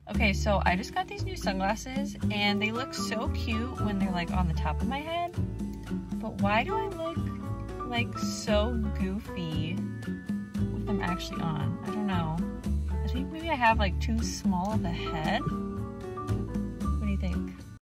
Okay, so I just got these new sunglasses and they look so cute when they're like on the top of my head. But why do I look like so goofy with them actually on? I don't know. I think maybe I have like too small of a head.